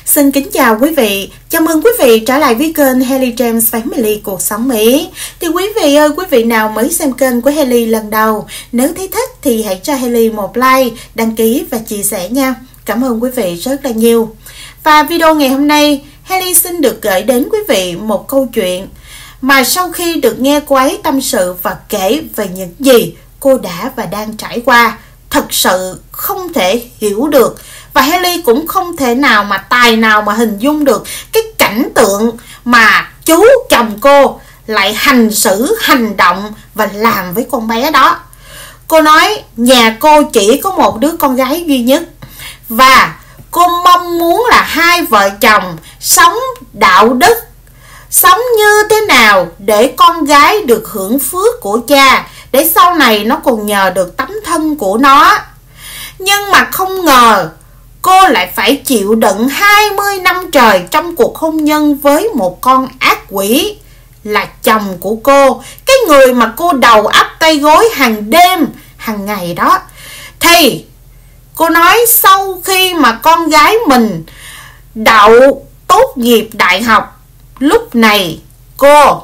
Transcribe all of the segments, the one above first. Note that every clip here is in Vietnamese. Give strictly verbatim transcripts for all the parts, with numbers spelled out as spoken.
Xin kính chào quý vị, chào mừng quý vị trở lại với kênh Haley James Family Cuộc Sống Mỹ. Thì quý vị ơi, quý vị nào mới xem kênh của Haley lần đầu, nếu thấy thích thì hãy cho Haley một like, đăng ký và chia sẻ nha. Cảm ơn quý vị rất là nhiều. Và video ngày hôm nay, Haley xin được gửi đến quý vị một câu chuyện mà sau khi được nghe cô ấy tâm sự và kể về những gì cô đã và đang trải qua, thật sự không thể hiểu được. Và Haley cũng không thể nào mà tài nào mà hình dung được cái cảnh tượng mà chú chồng cô lại hành xử, hành động và làm với con bé đó. Cô nói nhà cô chỉ có một đứa con gái duy nhất, và cô mong muốn là hai vợ chồng sống đạo đức, sống như thế nào để con gái được hưởng phước của cha, để sau này nó còn nhờ được tấm thân của nó. Nhưng mà không ngờ cô lại phải chịu đựng hai mươi năm trời trong cuộc hôn nhân với một con ác quỷ là chồng của cô, cái người mà cô đầu ấp tay gối hàng đêm, hàng ngày đó. Thì cô nói sau khi mà con gái mình đậu tốt nghiệp đại học, lúc này cô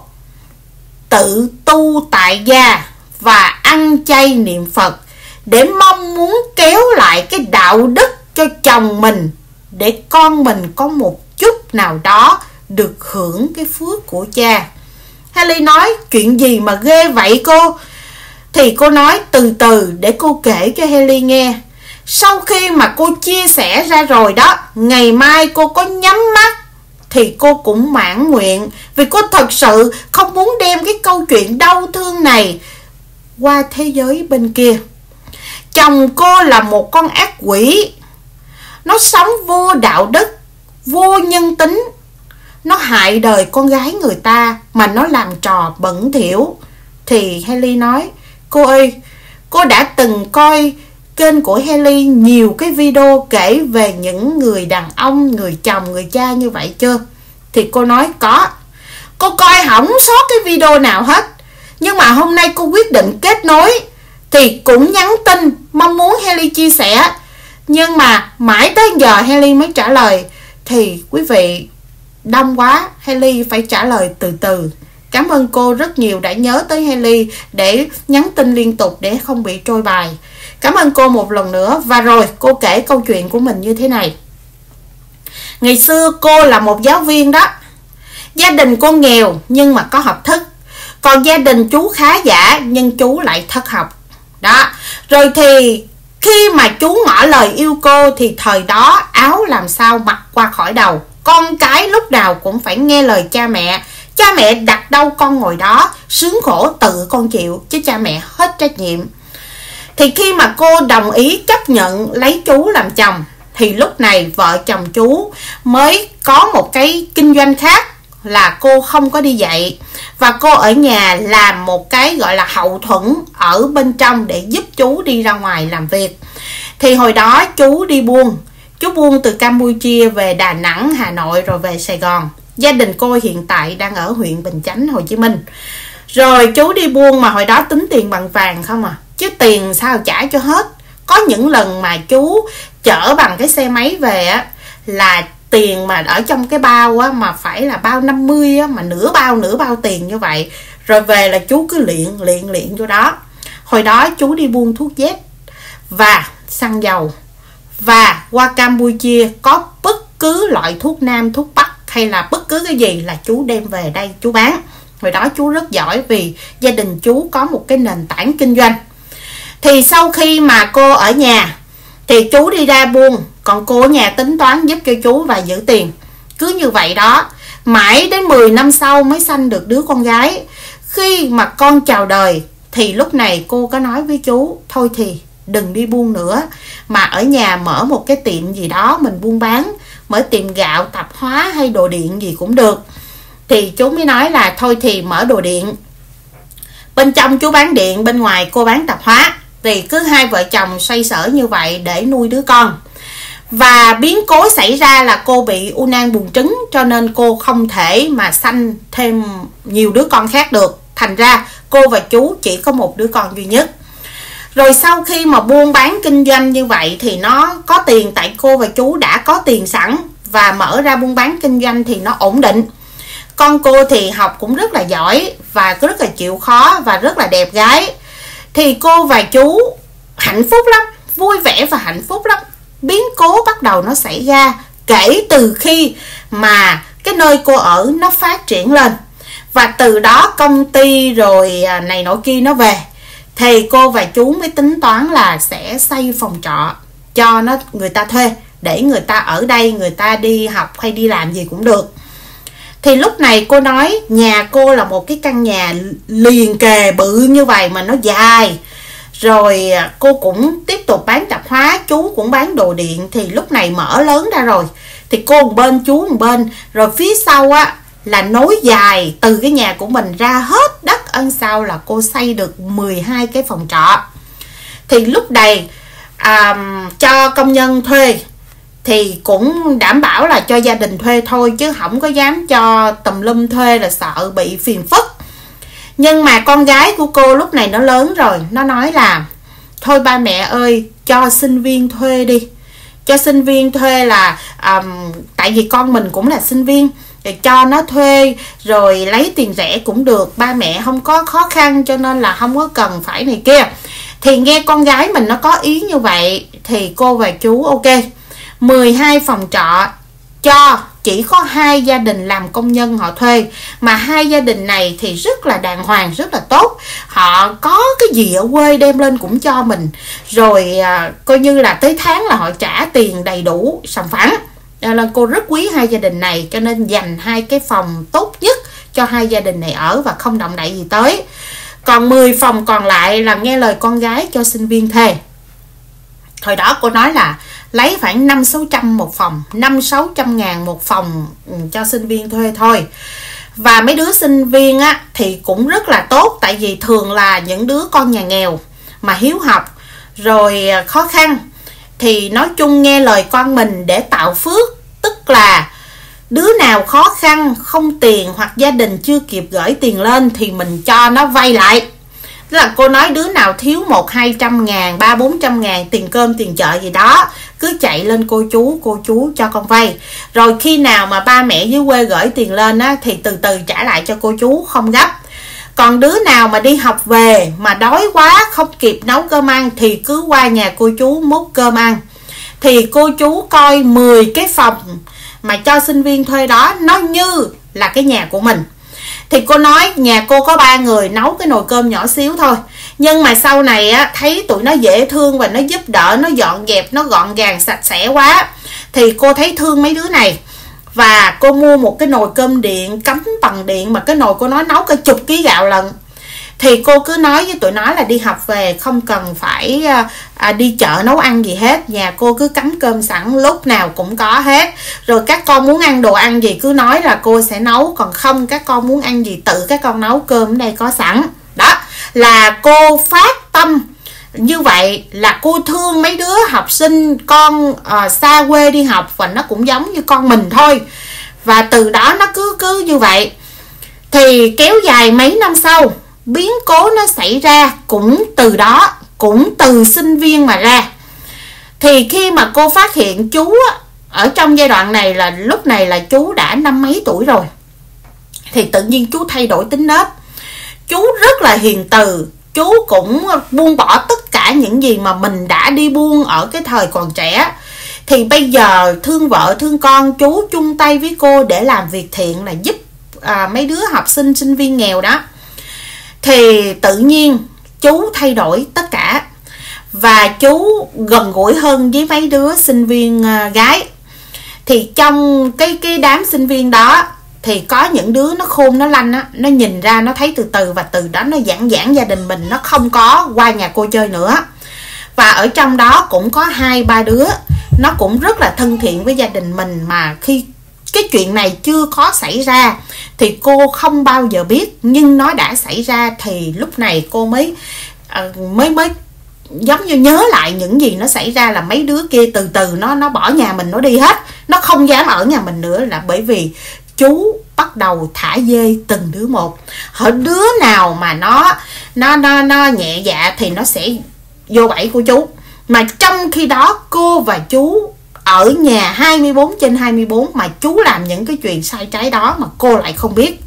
tự tu tại gia và ăn chay niệm Phật để mong muốn kéo lại cái đạo đức cho chồng mình, để con mình có một chút nào đó được hưởng cái phước của cha. Haley nói chuyện gì mà ghê vậy cô? Thì cô nói từ từ để cô kể cho Haley nghe. Sau khi mà cô chia sẻ ra rồi đó, ngày mai cô có nhắm mắt thì cô cũng mãn nguyện, vì cô thật sự không muốn đem cái câu chuyện đau thương này qua thế giới bên kia. Chồng cô là một con ác quỷ, nó sống vô đạo đức, vô nhân tính, nó hại đời con gái người ta mà nó làm trò bẩn thỉu. Thì Haley nói, cô ơi, cô đã từng coi kênh của Haley nhiều cái video kể về những người đàn ông, người chồng, người cha như vậy chưa? Thì cô nói có. Cô coi hỏng sót cái video nào hết. Nhưng mà hôm nay cô quyết định kết nối, thì cũng nhắn tin mong muốn Haley chia sẻ. Nhưng mà mãi tới giờ Haley mới trả lời. Thì quý vị, đông quá, Haley phải trả lời từ từ. Cảm ơn cô rất nhiều đã nhớ tới Haley để nhắn tin liên tục để không bị trôi bài. Cảm ơn cô một lần nữa. Và rồi cô kể câu chuyện của mình như thế này. Ngày xưa cô là một giáo viên đó. Gia đình cô nghèo nhưng mà có học thức. Còn gia đình chú khá giả nhưng chú lại thất học. Đó. Rồi thì khi mà chú ngỏ lời yêu cô thì thời đó áo làm sao mặc qua khỏi đầu. Con cái lúc nào cũng phải nghe lời cha mẹ. Cha mẹ đặt đâu con ngồi đó, sướng khổ tự con chịu, chứ cha mẹ hết trách nhiệm. Thì khi mà cô đồng ý chấp nhận lấy chú làm chồng, thì lúc này vợ chồng chú mới có một cái kinh doanh khác, là cô không có đi dạy, và cô ở nhà làm một cái gọi là hậu thuẫn ở bên trong để giúp chú đi ra ngoài làm việc. Thì hồi đó chú đi buôn, chú buôn từ Campuchia về Đà Nẵng, Hà Nội rồi về Sài Gòn. Gia đình cô hiện tại đang ở huyện Bình Chánh, Hồ Chí Minh. Rồi chú đi buôn mà hồi đó tính tiền bằng vàng không à, chứ tiền sao trả cho hết. Có những lần mà chú chở bằng cái xe máy về á, là tiền mà ở trong cái bao á, mà phải là bao năm mươi á, mà nửa bao nửa bao tiền như vậy. Rồi về là chú cứ luyện luyện luyện vô đó. Hồi đó chú đi buôn thuốc Z và xăng dầu, và qua Campuchia có bất cứ loại thuốc nam, thuốc bắc hay là bất cứ cái gì là chú đem về đây chú bán. Hồi đó chú rất giỏi vì gia đình chú có một cái nền tảng kinh doanh. Thì sau khi mà cô ở nhà thì chú đi ra buôn, còn cô ở nhà tính toán giúp cho chú và giữ tiền. Cứ như vậy đó, mãi đến mười năm sau mới sanh được đứa con gái. Khi mà con chào đời thì lúc này cô có nói với chú, thôi thì đừng đi buôn nữa, mà ở nhà mở một cái tiệm gì đó mình buôn bán, mở tiệm gạo, tạp hóa hay đồ điện gì cũng được. Thì chú mới nói là thôi thì mở đồ điện, bên trong chú bán điện, bên ngoài cô bán tạp hóa. Thì cứ hai vợ chồng xoay sở như vậy để nuôi đứa con. Và biến cố xảy ra là cô bị u nang buồng trứng, cho nên cô không thể mà sanh thêm nhiều đứa con khác được. Thành ra cô và chú chỉ có một đứa con duy nhất. Rồi sau khi mà buôn bán kinh doanh như vậy thì nó có tiền, tại cô và chú đã có tiền sẵn. và mở ra buôn bán kinh doanh thì nó ổn định. Con cô thì học cũng rất là giỏi và rất là chịu khó và rất là đẹp gái. Thì cô và chú hạnh phúc lắm, vui vẻ và hạnh phúc lắm. Biến cố bắt đầu nó xảy ra kể từ khi mà cái nơi cô ở nó phát triển lên, và từ đó công ty rồi này nọ kia nó về, thì cô và chú mới tính toán là sẽ xây phòng trọ cho nó người ta thuê, để người ta ở đây, người ta đi học hay đi làm gì cũng được. Thì lúc này cô nói nhà cô là một cái căn nhà liền kề bự như vậy mà nó dài. Rồi cô cũng tiếp tục bán tạp hóa, chú cũng bán đồ điện. Thì lúc này mở lớn ra rồi, thì cô một bên, chú một bên. Rồi phía sau á là nối dài từ cái nhà của mình ra hết đất ân sau là cô xây được mười hai cái phòng trọ. Thì lúc này à, cho công nhân thuê thì cũng đảm bảo là cho gia đình thuê thôi, chứ không có dám cho tùm lum thuê là sợ bị phiền phức. Nhưng mà con gái của cô lúc này nó lớn rồi, nó nói là thôi ba mẹ ơi, cho sinh viên thuê đi, cho sinh viên thuê là um, tại vì con mình cũng là sinh viên, thì cho nó thuê rồi lấy tiền rẻ cũng được, ba mẹ không có khó khăn cho nên là không có cần phải này kia. Thì nghe con gái mình nó có ý như vậy thì cô và chú ok, mười hai phòng trọ cho chỉ có hai gia đình làm công nhân họ thuê, mà hai gia đình này thì rất là đàng hoàng, rất là tốt. Họ có cái gì ở quê đem lên cũng cho mình, rồi à, coi như là tới tháng là họ trả tiền đầy đủ sòng phẳng. Nên cô rất quý hai gia đình này, cho nên dành hai cái phòng tốt nhất cho hai gia đình này ở và không động đậy gì tới. Còn mười phòng còn lại là nghe lời con gái cho sinh viên thuê. Thời đó cô nói là lấy khoảng năm sáu trăm một phòng, năm sáu trăm ngàn một phòng cho sinh viên thuê thôi. Và mấy đứa sinh viên á thì cũng rất là tốt, tại vì thường là những đứa con nhà nghèo mà hiếu học rồi khó khăn, thì nói chung nghe lời con mình để tạo phước. Tức là đứa nào khó khăn không tiền hoặc gia đình chưa kịp gửi tiền lên thì mình cho nó vay lại. Tức là cô nói đứa nào thiếu một hai trăm ngàn, ba bốn trăm ngàn tiền cơm tiền chợ gì đó, cứ chạy lên cô chú, cô chú cho con vay. Rồi khi nào mà ba mẹ dưới quê gửi tiền lên á, thì từ từ trả lại cho cô chú, không gấp. Còn đứa nào mà đi học về mà đói quá không kịp nấu cơm ăn thì cứ qua nhà cô chú múc cơm ăn. Thì cô chú coi mười cái phòng mà cho sinh viên thuê đó nó như là cái nhà của mình. Thì cô nói nhà cô có ba người nấu cái nồi cơm nhỏ xíu thôi, nhưng mà sau này á, thấy tụi nó dễ thương và nó giúp đỡ, nó dọn dẹp, nó gọn gàng sạch sẽ quá, thì cô thấy thương mấy đứa này. Và cô mua một cái nồi cơm điện cắm bằng điện, mà cái nồi cô nói nấu cả chục ký gạo lần. Thì cô cứ nói với tụi nó là đi học về không cần phải à, đi chợ nấu ăn gì hết, nhà cô cứ cắm cơm sẵn lúc nào cũng có hết. Rồi các con muốn ăn đồ ăn gì cứ nói là cô sẽ nấu, còn không các con muốn ăn gì tự các con nấu, cơm ở đây có sẵn. Đó là cô phát tâm như vậy, là cô thương mấy đứa học sinh con à, xa quê đi học, và nó cũng giống như con mình thôi. Và từ đó nó cứ cứ như vậy. Thì kéo dài mấy năm sau, biến cố nó xảy ra cũng từ đó, cũng từ sinh viên mà ra. Thì khi mà cô phát hiện chú á, ở trong giai đoạn này là lúc này là chú đã năm mấy tuổi rồi, thì tự nhiên chú thay đổi tính nết. Chú rất là hiền từ, chú cũng buông bỏ tất cả những gì mà mình đã đi buông ở cái thời còn trẻ. Thì bây giờ thương vợ thương con, chú chung tay với cô để làm việc thiện, là giúp à, mấy đứa học sinh sinh viên nghèo đó. Thì tự nhiên chú thay đổi tất cả, và chú gần gũi hơn với mấy đứa sinh viên gái. Thì trong cái cái đám sinh viên đó thì có những đứa nó khôn nó lanh á, nó nhìn ra nó thấy từ từ, và từ đó nó giãn giãn gia đình mình, nó không có qua nhà cô chơi nữa. Và ở trong đó cũng có hai ba đứa nó cũng rất là thân thiện với gia đình mình, mà khi cái chuyện này chưa có xảy ra thì cô không bao giờ biết, nhưng nó đã xảy ra thì lúc này cô mới mới mới giống như nhớ lại những gì nó xảy ra, là mấy đứa kia từ từ nó nó bỏ nhà mình, nó đi hết, nó không dám ở nhà mình nữa, là bởi vì chú bắt đầu thả dê từng đứa một. Ở đứa nào mà nó nó nó nó nhẹ dạ thì nó sẽ vô bẫy của chú. Mà trong khi đó cô và chú ở nhà hai mươi bốn trên hai mươi bốn mà chú làm những cái chuyện sai trái đó mà cô lại không biết.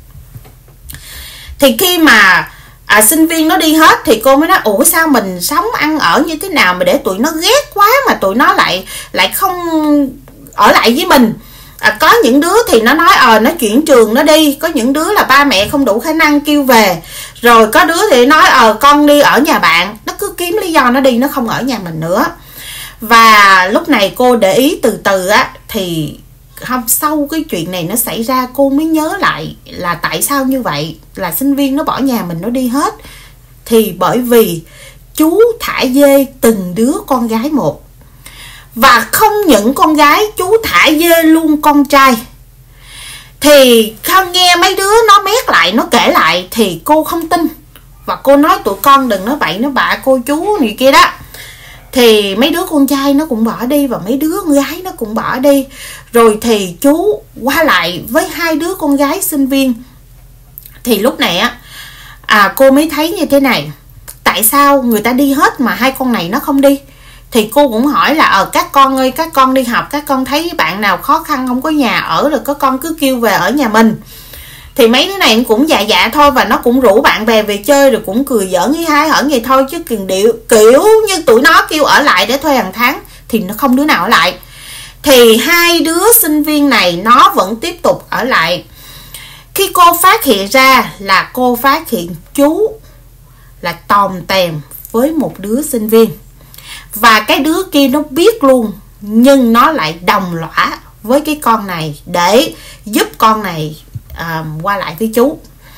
Thì khi mà à, sinh viên nó đi hết thì cô mới nói ủa sao mình sống ăn ở như thế nào mà để tụi nó ghét quá mà tụi nó lại lại không ở lại với mình. À, có những đứa thì nó nói ờ nó chuyển trường nó đi, có những đứa là ba mẹ không đủ khả năng kêu về, rồi có đứa thì nói ờ con đi ở nhà bạn, nó cứ kiếm lý do nó đi, nó không ở nhà mình nữa. Và lúc này cô để ý từ từ á, thì hôm sau cái chuyện này nó xảy ra cô mới nhớ lại là tại sao như vậy, là sinh viên nó bỏ nhà mình nó đi hết. Thì bởi vì chú thả dê từng đứa con gái một. Và không những con gái, chú thả dê luôn con trai. Thì không nghe mấy đứa nó mét lại, nó kể lại thì cô không tin. Và cô nói tụi con đừng nói bậy, nói bạ cô chú này kia đó. Thì mấy đứa con trai nó cũng bỏ đi và mấy đứa con gái nó cũng bỏ đi. Rồi thì chú qua lại với hai đứa con gái sinh viên. Thì lúc này á à, cô mới thấy như thế này, tại sao người ta đi hết mà hai con này nó không đi. Thì cô cũng hỏi là ờ các con ơi, các con đi học, các con thấy bạn nào khó khăn không có nhà ở rồi các con cứ kêu về ở nhà mình. Thì mấy đứa này cũng dạ dạ thôi, và nó cũng rủ bạn bè về chơi rồi cũng cười giỡn với hai hởn vậy thôi, chứ kiểu, điệu, kiểu như tụi nó kêu ở lại để thuê hàng tháng thì nó không đứa nào ở lại. Thì hai đứa sinh viên này nó vẫn tiếp tục ở lại. Khi cô phát hiện ra là cô phát hiện chú là tòm tèm với một đứa sinh viên. Và cái đứa kia nó biết luôn, nhưng nó lại đồng lõa với cái con này để giúp con này à, qua lại với chú.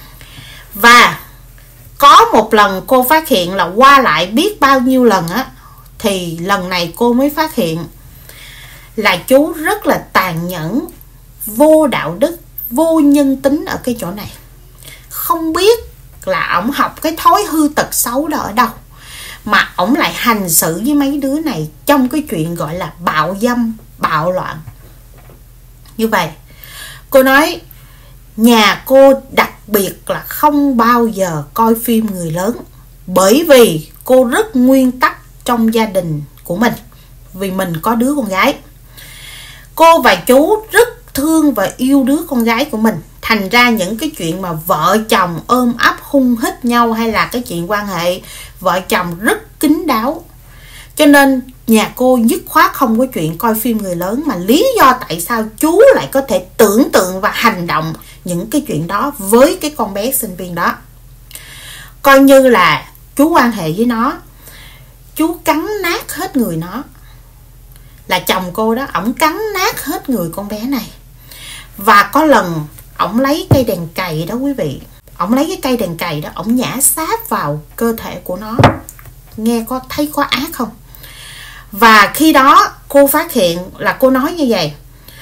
Và có một lần cô phát hiện là qua lại biết bao nhiêu lần á, thì lần này cô mới phát hiện là chú rất là tàn nhẫn, vô đạo đức, vô nhân tính ở cái chỗ này. Không biết là ổng học cái thói hư tật xấu đó ở đâu mà ổng lại hành xử với mấy đứa này trong cái chuyện gọi là bạo dâm, bạo loạn. Như vậy cô nói nhà cô đặc biệt là không bao giờ coi phim người lớn, bởi vì cô rất nguyên tắc trong gia đình của mình, vì mình có đứa con gái. Cô và chú rất thương và yêu đứa con gái của mình. Thành ra những cái chuyện mà vợ chồng ôm ấp hung hít nhau hay là cái chuyện quan hệ vợ chồng rất kín đáo. Cho nên nhà cô dứt khoát không có chuyện coi phim người lớn. Mà lý do tại sao chú lại có thể tưởng tượng và hành động những cái chuyện đó với cái con bé sinh viên đó, coi như là chú quan hệ với nó, chú cắn nát hết người nó. Là chồng cô đó, ổng cắn nát hết người con bé này. Và có lần ổng lấy cây đèn cày đó quý vị, ổng lấy cái cây đèn cày đó, ổng nhả sáp vào cơ thể của nó. Nghe có thấy có ác không? Và khi đó cô phát hiện là cô nói như vậy,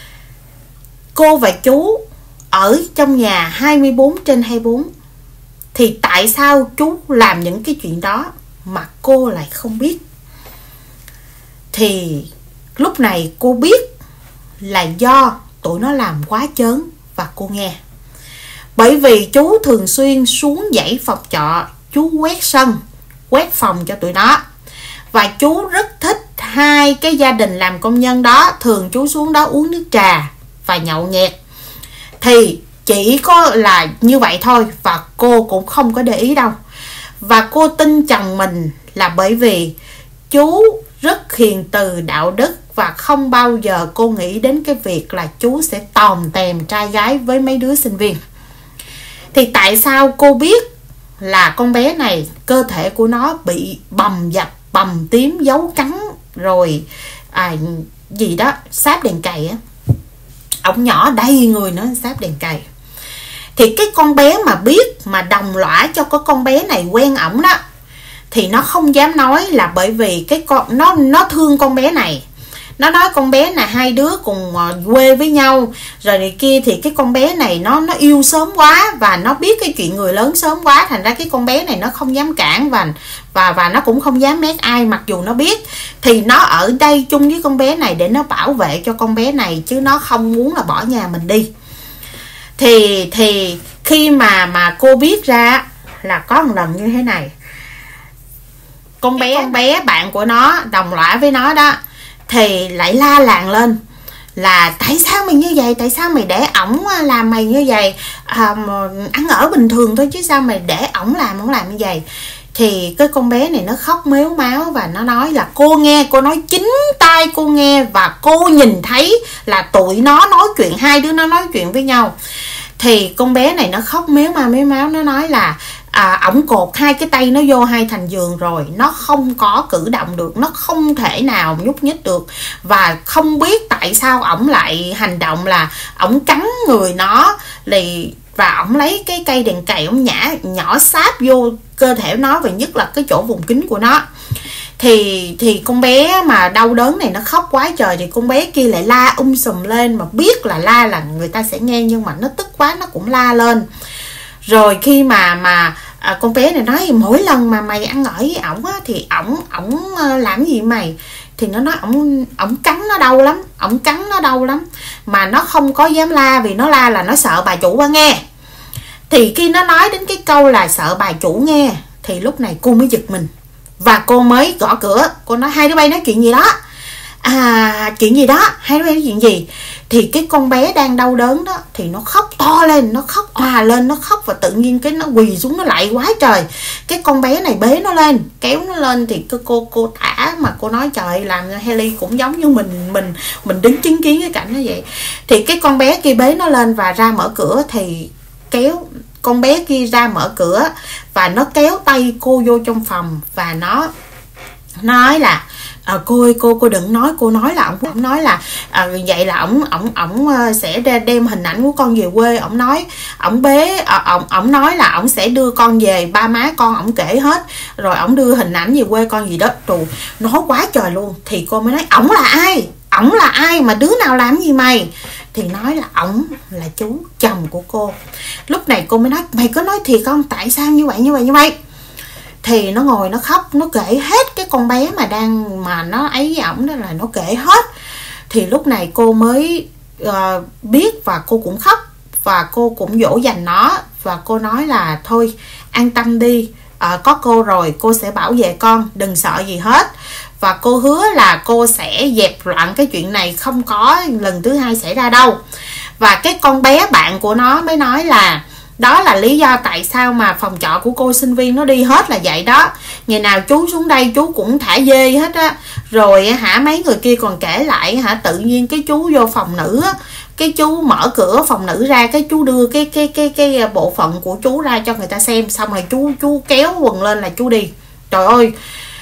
cô và chú ở trong nhà hai mươi bốn trên hai mươi bốn, thì tại sao chú làm những cái chuyện đó mà cô lại không biết? Thì lúc này cô biết là do tụi nó làm quá chớn và cô nghe. Bởi vì chú thường xuyên xuống dãy phòng trọ, chú quét sân, quét phòng cho tụi nó. Và chú rất thích hai cái gia đình làm công nhân đó. Thường chú xuống đó uống nước trà và nhậu nhẹt. Thì chỉ có là như vậy thôi, và cô cũng không có để ý đâu. Và cô tin chồng mình là bởi vì chú rất hiền từ, đạo đức, và không bao giờ cô nghĩ đến cái việc là chú sẽ tòm tèm trai gái với mấy đứa sinh viên. Thì tại sao cô biết là con bé này cơ thể của nó bị bầm dập, bầm tím, dấu cắn rồi à, gì đó, sáp đèn cày á. Ổng nhỏ đầy người nó sáp đèn cày. Thì cái con bé mà biết mà đồng lõa cho cái con bé này quen ổng đó, thì nó không dám nói là bởi vì cái con nó nó thương con bé này. Nó nói con bé là hai đứa cùng quê với nhau rồi này kia, thì cái con bé này nó nó yêu sớm quá và nó biết cái chuyện người lớn sớm quá, thành ra cái con bé này nó không dám cản và và và nó cũng không dám mét ai, mặc dù nó biết. Thì nó ở đây chung với con bé này để nó bảo vệ cho con bé này, chứ nó không muốn là bỏ nhà mình đi. Thì thì khi mà mà cô biết ra là có một lần như thế này, con bé con bé bạn của nó đồng lõa với nó đó, thì lại la làng lên là tại sao mày như vậy, tại sao mày để ổng làm mày như vậy, à, ăn ở bình thường thôi chứ sao mày để ổng làm ổng làm như vậy. Thì cái con bé này nó khóc mếu máo và nó nói là cô nghe, cô nói chính tai cô nghe và cô nhìn thấy là tụi nó nói chuyện, hai đứa nó nói chuyện với nhau. Thì con bé này nó khóc mếu mao mếu máu, nó nói là à, ổng cột hai cái tay nó vô hai thành giường rồi, nó không có cử động được, nó không thể nào nhúc nhích được, và không biết tại sao ổng lại hành động là ổng cắn người nó lì, và ổng lấy cái cây đèn cày ổng nhả nhỏ sáp vô cơ thể nó, và nhất là cái chỗ vùng kính của nó. Thì thì con bé mà đau đớn này nó khóc quá trời, thì con bé kia lại la um sùm lên, mà biết là la là người ta sẽ nghe, nhưng mà nó tức quá nó cũng la lên. Rồi khi mà mà à, con bé này nói mỗi lần mà mày ăn ở với ổng á, thì ổng ổng làm gì mày, thì nó nói ổng ổng cắn nó đau lắm, ổng cắn nó đau lắm, mà nó không có dám la, vì nó la là nó sợ bà chủ bà nghe. Thì khi nó nói đến cái câu là sợ bà chủ nghe, thì lúc này cô mới giật mình, và cô mới gõ cửa. Cô nói hai đứa bay nói chuyện gì đó, à chuyện gì đó, hai đứa bay nói chuyện gì. Thì cái con bé đang đau đớn đó thì nó khóc to lên, nó khóc òa lên, nó khóc, và tự nhiên cái nó quỳ xuống, nó lại quá trời. Cái con bé này bế nó lên, kéo nó lên, thì cô cô, cô thả, mà cô nói trời, làm Hailey cũng giống như mình mình mình đứng chứng kiến cái cảnh nó vậy. Thì cái con bé kia bế nó lên và ra mở cửa, thì kéo con bé kia ra mở cửa, và nó kéo tay cô vô trong phòng, và nó nói là à, cô ơi, cô cô đừng nói, cô nói là ổng ổng nói là à, vậy là ổng ổng ổng sẽ đem hình ảnh của con về quê. Ổng nói ổng bế ổng ổng nói là ổng sẽ đưa con về, ba má con ổng kể hết, rồi ổng đưa hình ảnh về quê con gì đó. Trù, nói quá trời luôn. Thì cô mới nói ổng là ai, ổng là ai mà đứa nào làm gì mày. Thì nói là ổng là chú chồng của cô. Lúc này cô mới nói mày có nói thiệt không, tại sao như vậy như vậy như vậy. Thì nó ngồi nó khóc, nó kể hết cái con bé mà đang mà nó ấy với ổng đó, là nó kể hết. Thì lúc này cô mới uh, biết, và cô cũng khóc, và cô cũng dỗ dành nó, và cô nói là thôi an tâm đi, uh, có cô rồi, cô sẽ bảo vệ con, đừng sợ gì hết. Và cô hứa là cô sẽ dẹp loạn cái chuyện này, không có lần thứ hai xảy ra đâu. Và cái con bé bạn của nó mới nói là đó là lý do tại sao mà phòng trọ của cô sinh viên nó đi hết là vậy đó. Ngày nào chú xuống đây chú cũng thả dê hết á. Rồi hả, mấy người kia còn kể lại hả, tự nhiên cái chú vô phòng nữ á, cái chú mở cửa phòng nữ ra, cái chú đưa cái cái cái cái bộ phận của chú ra cho người ta xem, xong rồi chú chú kéo quần lên là chú đi. Trời ơi.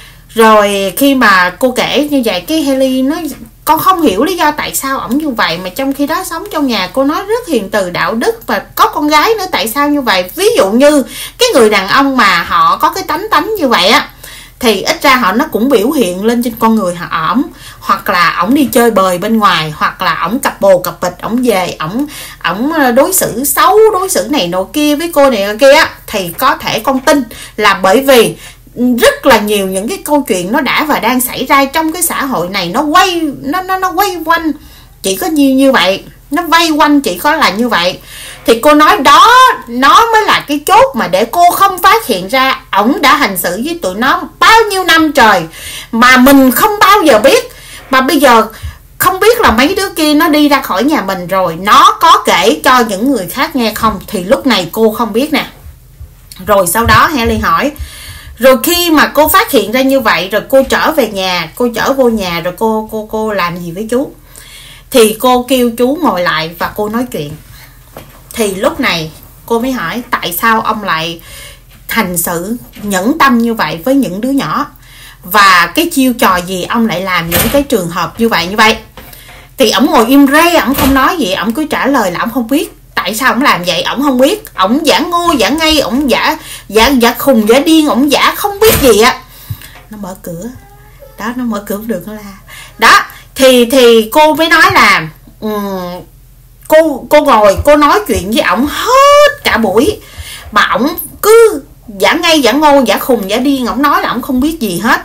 Rồi khi mà cô kể như vậy, cái Hailey nói con không hiểu lý do tại sao ổng như vậy, mà trong khi đó sống trong nhà cô nói rất hiền từ đạo đức và có con gái nữa, tại sao như vậy. Ví dụ như cái người đàn ông mà họ có cái tánh tánh như vậy á, thì ít ra họ nó cũng biểu hiện lên trên con người họ ổng, hoặc là ổng đi chơi bời bên ngoài, hoặc là ổng cặp bồ cặp bịch, ổng về ổng ổng đối xử xấu, đối xử này nọ kia với cô này nọ kia á, thì có thể con tin là bởi vì rất là nhiều những cái câu chuyện nó đã và đang xảy ra trong cái xã hội này, nó quay nó nó nó quay quanh chỉ có như như vậy, nó vây quanh chỉ có là như vậy. Thì cô nói đó nó mới là cái chốt mà để cô không phát hiện ra ổng đã hành xử với tụi nó bao nhiêu năm trời mà mình không bao giờ biết, mà bây giờ không biết là mấy đứa kia nó đi ra khỏi nhà mình rồi nó có kể cho những người khác nghe không, thì lúc này cô không biết nè. Rồi sau đó Hailey hỏi, rồi khi mà cô phát hiện ra như vậy, rồi cô trở về nhà, cô trở vô nhà, rồi cô cô cô làm gì với chú? Thì cô kêu chú ngồi lại và cô nói chuyện. Thì lúc này cô mới hỏi tại sao ông lại hành xử nhẫn tâm như vậy với những đứa nhỏ, và cái chiêu trò gì ông lại làm những cái trường hợp như vậy như vậy. Thì ổng ngồi im re, ổng không nói gì, ổng cứ trả lời là ổng không biết. Tại sao ổng làm vậy ổng không biết, ổng giả ngu giả ngây, ổng giả giả giả khùng giả điên, ổng giả không biết gì á. Nó mở cửa đó, nó mở cửa được nó la đó. Thì thì cô mới nói là um, cô cô ngồi cô nói chuyện với ổng hết cả buổi mà ổng cứ giả ngây giả ngô giả khùng giả điên, ổng nói là ổng không biết gì hết.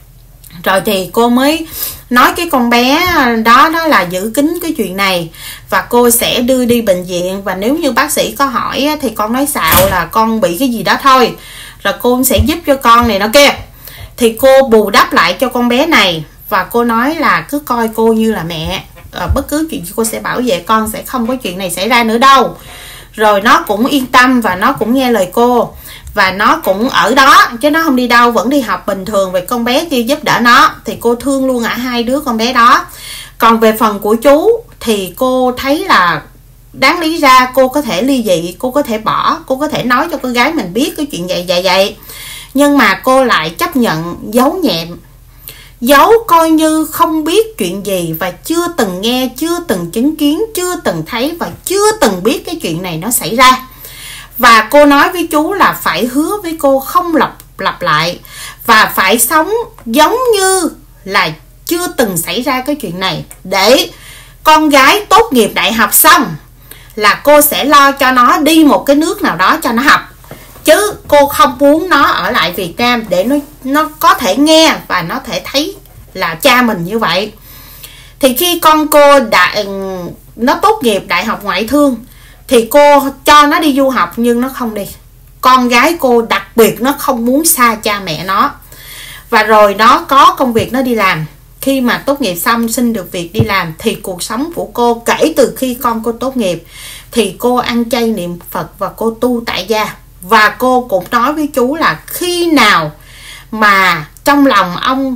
Rồi thì cô mới nói cái con bé đó đó là giữ kín cái chuyện này, và cô sẽ đưa đi bệnh viện, và nếu như bác sĩ có hỏi thì con nói xạo là con bị cái gì đó thôi, rồi cô sẽ giúp cho con này nó kia. Thì cô bù đắp lại cho con bé này, và cô nói là cứ coi cô như là mẹ, à, bất cứ chuyện gì cô sẽ bảo vệ con, sẽ không có chuyện này xảy ra nữa đâu. Rồi nó cũng yên tâm và nó cũng nghe lời cô, và nó cũng ở đó chứ nó không đi đâu, vẫn đi học bình thường. Về con bé kia giúp đỡ nó thì cô thương luôn ở hai đứa con bé đó. Còn về phần của chú thì cô thấy là đáng lý ra cô có thể ly dị, cô có thể bỏ, cô có thể nói cho con gái mình biết cái chuyện vậy vậy vậy, nhưng mà cô lại chấp nhận giấu nhẹm, giấu coi như không biết chuyện gì, và chưa từng nghe, chưa từng chứng kiến, chưa từng thấy và chưa từng biết cái chuyện này nó xảy ra. Và cô nói với chú là phải hứa với cô không lặp lặp lại, và phải sống giống như là chưa từng xảy ra cái chuyện này, để con gái tốt nghiệp đại học xong là cô sẽ lo cho nó đi một cái nước nào đó cho nó học, chứ cô không muốn nó ở lại Việt Nam để nó nó có thể nghe và nó thể thấy là cha mình như vậy. Thì khi con cô đã nó tốt nghiệp đại học ngoại thương thì cô cho nó đi du học, nhưng nó không đi. Con gái cô đặc biệt nó không muốn xa cha mẹ nó, và rồi nó có công việc nó đi làm. Khi mà tốt nghiệp xong xin được việc đi làm thì cuộc sống của cô kể từ khi con cô tốt nghiệp thì cô ăn chay niệm Phật và cô tu tại gia. Và cô cũng nói với chú là khi nào mà trong lòng ông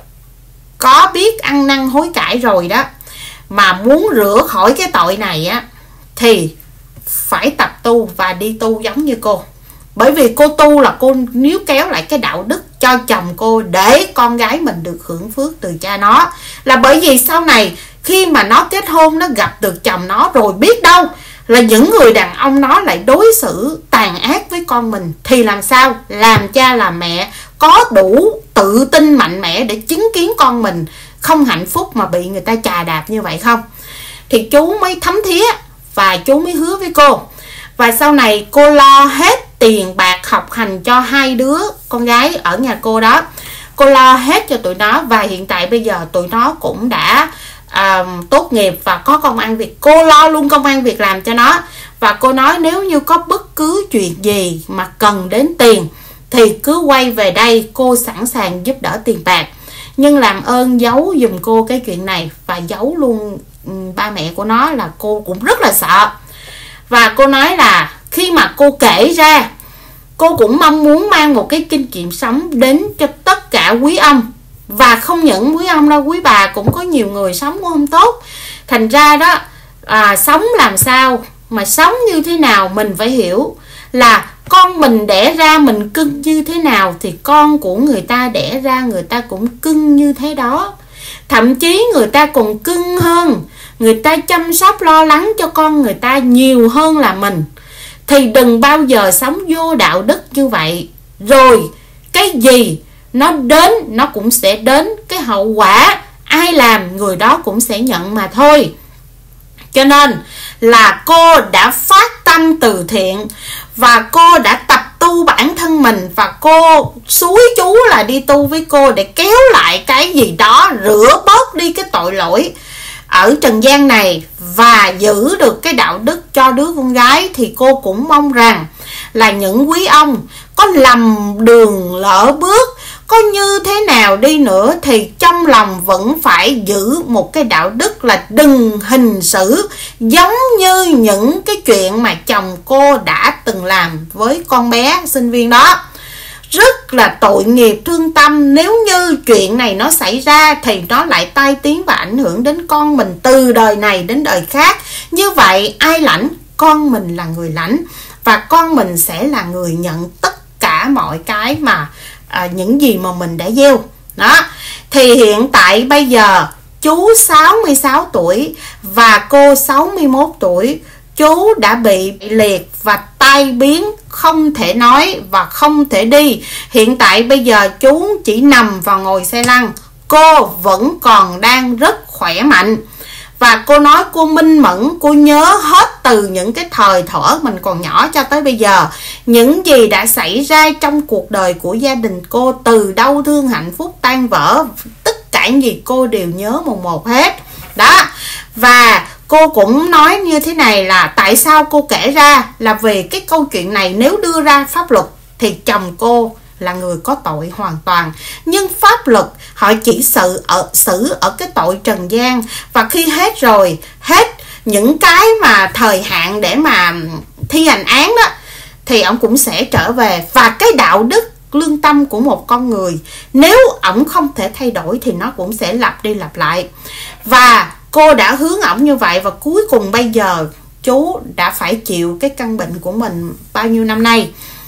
có biết ăn năn hối cải rồi đó, mà muốn rửa khỏi cái tội này á, thì phải tập tu và đi tu giống như cô. Bởi vì cô tu là cô níu kéo lại cái đạo đức cho chồng cô, để con gái mình được hưởng phước từ cha nó. Là bởi vì sau này khi mà nó kết hôn, nó gặp được chồng nó rồi, biết đâu là những người đàn ông nó lại đối xử tàn ác với con mình, thì làm sao làm cha làm mẹ có đủ tự tin mạnh mẽ để chứng kiến con mình không hạnh phúc mà bị người ta chà đạp như vậy không? Thì chú mới thấm thía và chú mới hứa với cô. Và sau này cô lo hết tiền bạc học hành cho hai đứa con gái ở nhà cô đó, cô lo hết cho tụi nó. Và hiện tại bây giờ tụi nó cũng đã à, tốt nghiệp và có công ăn việc, cô lo luôn công ăn việc làm cho nó. Và cô nói nếu như có bất cứ chuyện gì mà cần đến tiền thì cứ quay về đây, cô sẵn sàng giúp đỡ tiền bạc. Nhưng làm ơn giấu giùm cô cái chuyện này, và giấu luôn ba mẹ của nó, là cô cũng rất là sợ. Và cô nói là khi mà cô kể ra, cô cũng mong muốn mang một cái kinh nghiệm sống đến cho tất cả quý ông. Và không những quý ông đâu, quý bà cũng có nhiều người sống cũng không tốt. Thành ra đó, à, sống làm sao mà sống như thế nào, mình phải hiểu là con mình đẻ ra mình cưng như thế nào thì con của người ta đẻ ra người ta cũng cưng như thế đó. Thậm chí người ta còn cưng hơn, người ta chăm sóc lo lắng cho con người ta nhiều hơn là mình. Thì đừng bao giờ sống vô đạo đức như vậy. Rồi cái gì nó đến, nó cũng sẽ đến, cái hậu quả ai làm người đó cũng sẽ nhận mà thôi. Cho nên là cô đã phát tâm từ thiện, và cô đã tập tu bản thân mình, và cô xúi chú là đi tu với cô để kéo lại cái gì đó, rửa bớt đi cái tội lỗi ở trần gian này và giữ được cái đạo đức cho đứa con gái. Thì cô cũng mong rằng là những quý ông có lầm đường lỡ bước, có như thế nào đi nữa thì trong lòng vẫn phải giữ một cái đạo đức là đừng hành xử giống như những cái chuyện mà chồng cô đã từng làm với con bé sinh viên đó. Rất là tội nghiệp thương tâm. Nếu như chuyện này nó xảy ra thì nó lại tai tiếng và ảnh hưởng đến con mình từ đời này đến đời khác. Như vậy ai lãnh? Con mình là người lãnh, và con mình sẽ là người nhận tất cả mọi cái mà à, những gì mà mình đã gieo đó. Thì hiện tại bây giờ chú sáu mươi sáu tuổi và cô sáu mươi mốt tuổi. Chú đã bị liệt và tai biến, không thể nói và không thể đi. Hiện tại bây giờ chú chỉ nằm và ngồi xe lăn. Cô vẫn còn đang rất khỏe mạnh. Và cô nói cô minh mẫn, cô nhớ hết từ những cái thời thuở mình còn nhỏ cho tới bây giờ. Những gì đã xảy ra trong cuộc đời của gia đình cô, từ đau thương hạnh phúc tan vỡ, tất cả những gì cô đều nhớ một một hết. Đó. Và cô cũng nói như thế này là tại sao cô kể ra là vì cái câu chuyện này nếu đưa ra pháp luật thì chồng cô là người có tội hoàn toàn, nhưng pháp luật họ chỉ xử ở xử ở cái tội trần gian, và khi hết rồi, hết những cái mà thời hạn để mà thi hành án đó, thì ông cũng sẽ trở về. Và cái đạo đức lương tâm của một con người, nếu ổng không thể thay đổi thì nó cũng sẽ lặp đi lặp lại. Và cô đã hướng ổng như vậy, và cuối cùng bây giờ chú đã phải chịu cái căn bệnh của mình bao nhiêu năm nay,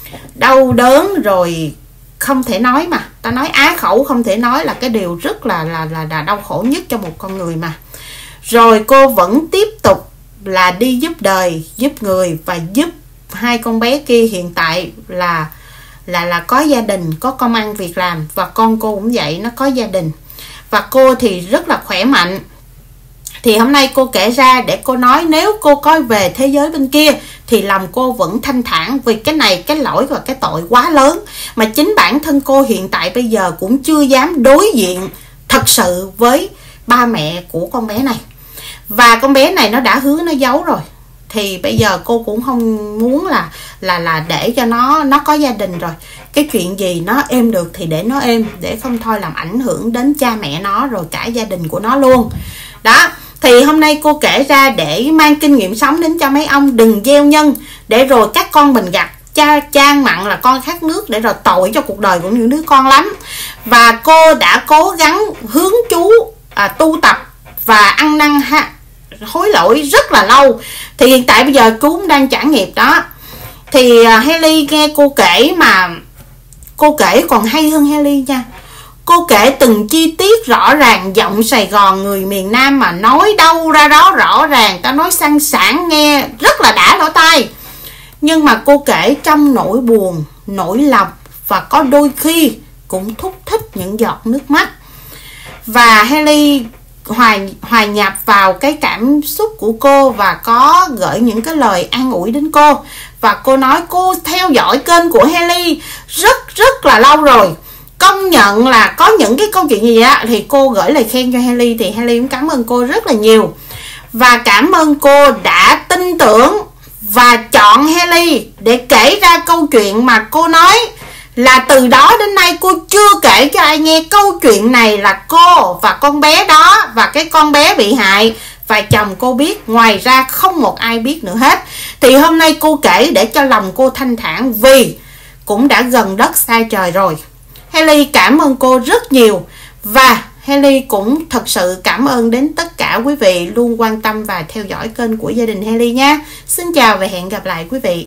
đau đớn rồi không thể nói, mà ta nói á khẩu không thể nói là cái điều rất là là là, là đau khổ nhất cho một con người mà. Rồi cô vẫn tiếp tục là đi giúp đời, giúp người, và giúp hai con bé kia hiện tại là là là có gia đình, có công ăn việc làm, và con cô cũng vậy, nó có gia đình, và cô thì rất là khỏe mạnh. Thì hôm nay cô kể ra để cô nói, nếu cô có về thế giới bên kia thì lòng cô vẫn thanh thản, vì cái này cái lỗi và cái tội quá lớn mà chính bản thân cô hiện tại bây giờ cũng chưa dám đối diện thật sự với ba mẹ của con bé này. Và con bé này nó đã hứa nó giấu rồi, thì bây giờ cô cũng không muốn là là là để cho nó nó có gia đình rồi. Cái chuyện gì nó êm được thì để nó êm, để không thôi làm ảnh hưởng đến cha mẹ nó rồi cả gia đình của nó luôn. Đó, thì hôm nay cô kể ra để mang kinh nghiệm sống đến cho mấy ông, đừng gieo nhân để rồi các con mình gặp cha chan mặn là con khát nước, để rồi tội cho cuộc đời của những đứa con lắm. Và cô đã cố gắng hướng chú à, tu tập và ăn năn ha, hối lỗi rất là lâu. Thì hiện tại bây giờ chú cũng đang trả nghiệp đó. Thì uh, Hailey nghe cô kể mà cô kể còn hay hơn Hailey nha. Cô kể từng chi tiết rõ ràng, giọng Sài Gòn người miền Nam mà nói đâu ra đó rõ ràng, ta nói sang sảng nghe rất là đã lỗ tai. Nhưng mà cô kể trong nỗi buồn, nỗi lòng, và có đôi khi cũng thúc thích những giọt nước mắt. Và Hailey hòa, hòa nhập vào cái cảm xúc của cô và có gửi những cái lời an ủi đến cô. Và cô nói cô theo dõi kênh của Hailey rất rất là lâu rồi, công nhận là có những cái câu chuyện gì á thì cô gửi lời khen cho Hailey, thì Hailey cũng cảm ơn cô rất là nhiều. Và cảm ơn cô đã tin tưởng và chọn Hailey để kể ra câu chuyện mà cô nói là từ đó đến nay cô chưa kể cho ai nghe. Câu chuyện này là cô và con bé đó, và cái con bé bị hại và chồng cô biết, ngoài ra không một ai biết nữa hết. Thì hôm nay cô kể để cho lòng cô thanh thản, vì cũng đã gần đất xa trời rồi. Hailey cảm ơn cô rất nhiều, và Hailey cũng thật sự cảm ơn đến tất cả quý vị luôn quan tâm và theo dõi kênh của gia đình Hailey nha. Xin chào và hẹn gặp lại quý vị.